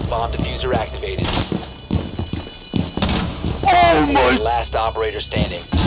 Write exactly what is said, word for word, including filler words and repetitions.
Bomb diffuser activated. Oh my! Last operator standing.